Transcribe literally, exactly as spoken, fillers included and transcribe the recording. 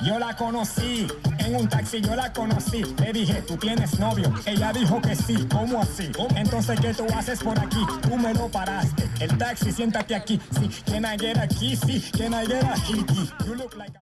Yo la conocí, en un taxi yo la conocí. Le dije, ¿tú tienes novio? Ella dijo que sí. ¿Cómo así? Entonces, ¿qué tú haces por aquí? Tú me lo paraste. El taxi, siéntate aquí. Sí, can I get a key? Sí, can I get a key? You look like a